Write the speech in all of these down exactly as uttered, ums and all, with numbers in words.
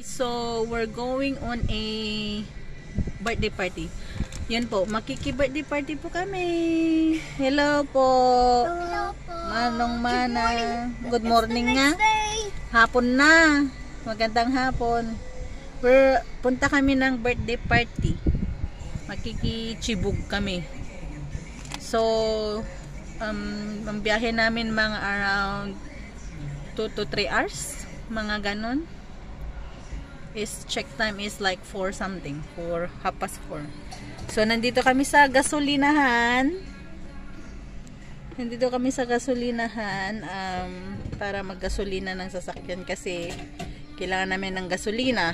So, we're going on a birthday party. Yan po, makiki-birthday party po kami. Hello po. Hello po. Manong Mana. Good morning nga. Hapon na. Magandang hapon. We're, punta kami ng birthday party. Makiki-chibog kami. So, um, ang biyahe namin mga around two to three hours. Mga ganon. Is check time is like four something, four, half past four. So nandito kami sa gasolinahan. Nandito kami sa gasolinahan um, para maggasolina ng sasakyan kasi kailangan namin ng gasolina.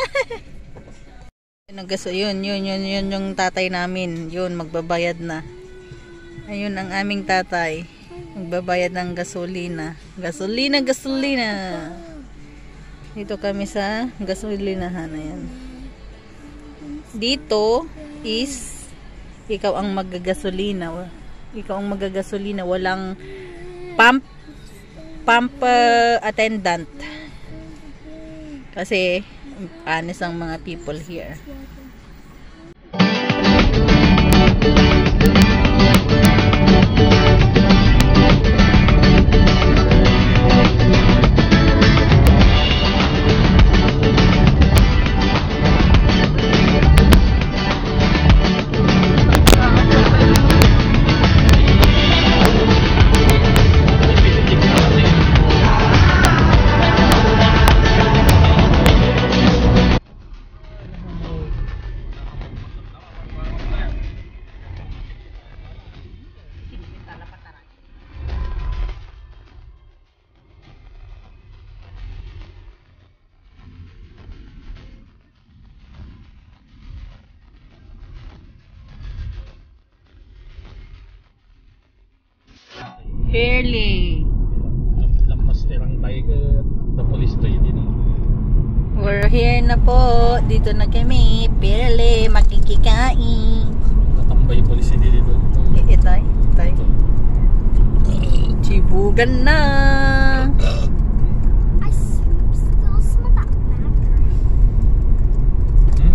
yun, yun, yun, yun yung tatay namin. Yun, magbabayad na. Ayun ang aming tatay. Magbabayad ng gasolina. Gasolina, gasolina. Dito kami sa gasolinahan na yan. Dito is ikaw ang magagasolina. Ikaw ang magagasolina. Walang pump pump uh, attendant. Kasi honest ang mga people here. Fairly. Lampas terang tayo ke the police to yun. We're here na po. Dito na kami. Fairly. Makikikain. Natambay yung police dito. Ito. Ito. Chibugan na. I still smell that matter. Hmm?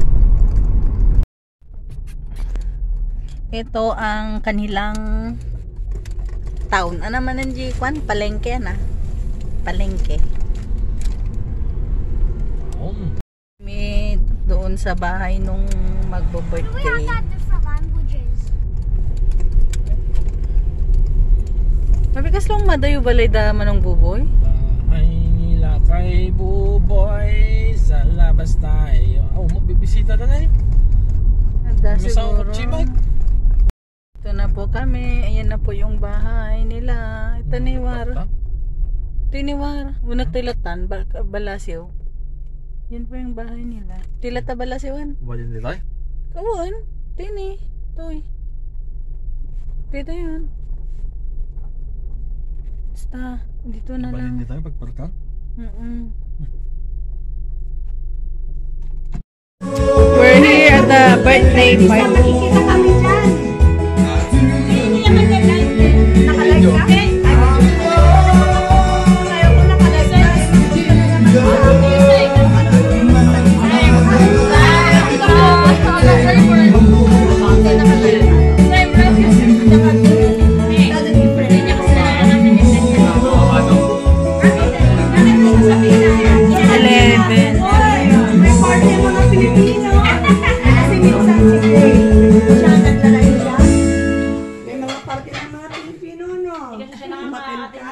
Ito ang kanilang town. Ano man ang G-Kwan? Palengke na. Palengke. Um. May doon sa bahay nung We all magbo-birthday. got different languages. Mabigas lang madayo balay da manong buboy. Bahay nila kay Buboy sa labas tayo. Oh, magbibisita na na eh. Anda Masama siguro. ko chibag. Ito na po kami. Ayan na po yung bahay nila. Ito ni War. Ito ni War. Unang tilatan. Ba Balasyo. Yan po yung bahay nila. Tilata Balasyoan. Bayan nila eh. Kawan. Tini. Toy. Dito yun. Basta. Dito na lang. Bayan nila eh pagparkan. Mm-mm. We're here at the birthday party. Kita kami dyan. Hindi naman ka live. Naka-live ka? Ayaw ko naka-live. Eleven. May party ang mga Pilipino. Kasi minsan si siya naglalay siya. May mga party ng mga Pilipino, no? Umatin ka.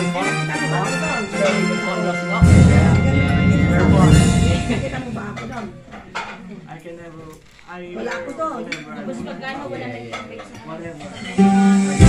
Nakita mo ba ako doon? I can never. I Wala ako doon. never. Mas magkano wala nag-break sa Whatever.